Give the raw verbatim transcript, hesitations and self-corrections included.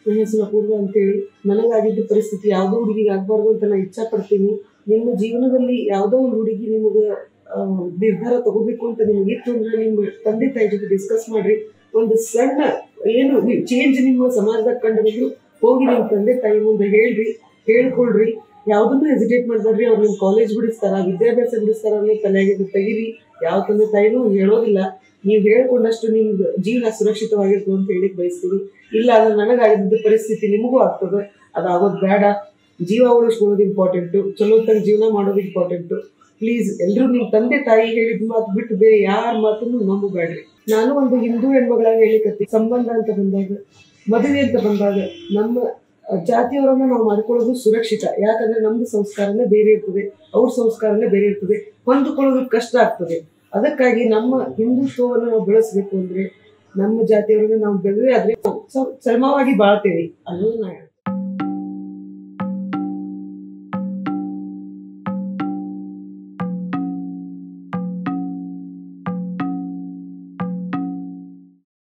ನನ್ನ ಹೆಸರು ಅಪೂರ್ವ ಅಂತೇಳಿ. ನನಗಾಗಿದ್ದ ಪರಿಸ್ಥಿತಿ ಯಾವುದೋ ಹುಡುಗಿಗೆ ಆಗಬಾರ್ದು ಅಂತ ನಾನು ಇಚ್ಛಾ ಪಡ್ತೀನಿ. ನಿಮ್ಮ ಜೀವನದಲ್ಲಿ ಯಾವುದೋ ಒಂದು ಹುಡುಗಿ ನಿಮಗೆ ನಿರ್ಧಾರ ತಗೋಬೇಕು ಅಂತ ನಿಮಗಿತ್ತು ಅಂದ್ರೆ ನಿಮ್ಮ ತಂದೆ ತಾಯಿ ಜೊತೆ ಡಿಸ್ಕಸ್ ಮಾಡ್ರಿ. ಒಂದು ಸಣ್ಣ ಏನು ಚೇಂಜ್ ನಿಮ್ಮ ಸಮಾಜದಾಗ ಕಂಡು ಬಂದ್ರು ಹೋಗಿ ನಿಮ್ಮ ತಂದೆ ತಾಯಿ ಮುಂದೆ ಹೇಳ್ರಿ, ಹೇಳ್ಕೊಳ್ರಿ. ಯಾವುದನ್ನು ಹೆಸಿಟೇಟ್ ಮಾಡ್ಬೇಡ್ರಿ. ಅವ್ರು ನಿಮ್ಮ ಕಾಲೇಜ್ ಬಿಡಿಸ್ತಾರ, ವಿದ್ಯಾಭ್ಯಾಸ ಬಿಡಿಸ್ತಾರ ಅನ್ನೋ ತಲೆಯಾಗಿದ್ದು ತೆಗಿರಿ. ಯಾವ ತಂದೆ ತಾಯಿನೂ ಹೇಳೋದಿಲ್ಲ. ನೀವು ಹೇಳ್ಕೊಂಡಷ್ಟು ನಿಮ್ದು ಜೀವನ ಸುರಕ್ಷಿತವಾಗಿರ್ತದೆ ಅಂತ ಹೇಳಿಕ್ ಬಯಸ್ತೀವಿ. ಇಲ್ಲ ಅಂದ್ರೆ ನನಗಾಗಿದ್ದ ಪರಿಸ್ಥಿತಿ ನಿಮಗೂ ಆಗ್ತದೆ, ಅದಾಗೋದು ಬೇಡ. ಜೀವ ಉಳಿಸ್ಕೊಳ್ಳೋದು ಇಂಪಾರ್ಟೆಂಟು, ಚಲೋ ತಗ ಜೀವನ ಮಾಡೋದು ಇಂಪಾರ್ಟೆಂಟು. ಪ್ಲೀಸ್ ಎಲ್ಲರೂ ನಿಮ್ಮ ತಂದೆ ತಾಯಿ ಹೇಳಿದ ಮಾತು ಬಿಟ್ಟು ಬೇರೆ ಯಾರ ಮಾತನ್ನು ನಂಬಬೇಡ್ರಿ. ನಾನು ಒಂದು ಹಿಂದೂ ಹೆಣ್ಮಗಳಾಗಿ ಹೇಳಿಕತ್ತಿ, ಸಂಬಂಧ ಅಂತ ಬಂದಾಗ, ಮದುವೆ ಅಂತ ಬಂದಾಗ ನಮ್ಮ ಜಾತಿಯವರನ್ನ ನಾವು ಮಾಡ್ಕೊಳ್ಳೋದು ಸುರಕ್ಷಿತ. ಯಾಕಂದ್ರೆ ನಮ್ದು ಸಂಸ್ಕಾರನೇ ಬೇರೆ ಇರ್ತದೆ, ಅವ್ರ ಸಂಸ್ಕಾರನೇ ಬೇರೆ ಇರ್ತದೆ, ಹೊಂದಿಕೊಳ್ಳೋದಕ್ಕೆ ಕಷ್ಟ ಆಗ್ತದೆ. ಅದಕ್ಕಾಗಿ ನಮ್ಮ ಹಿಂದುತ್ವವನ್ನು ನಾವು ಬೆಳೆಸ್ಬೇಕು ಅಂದ್ರೆ ನಮ್ಮ ಜಾತಿಯವರನ್ನ ನಾವು ಬೆಳೆದ್ರೆ ಆದ್ರೆ ಸಮವಾಗಿ ಬಾಳ್ತೇವೆ ಅನ್ನೋದು ನಾ